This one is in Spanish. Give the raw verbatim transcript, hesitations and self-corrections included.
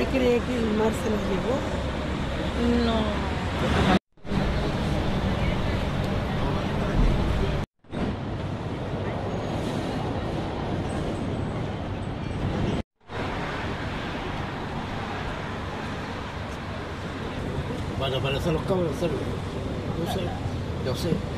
cree que el mar se los llevó? No. Van a aparecer los cabros, ¿sabes? Yo sé, yo sé.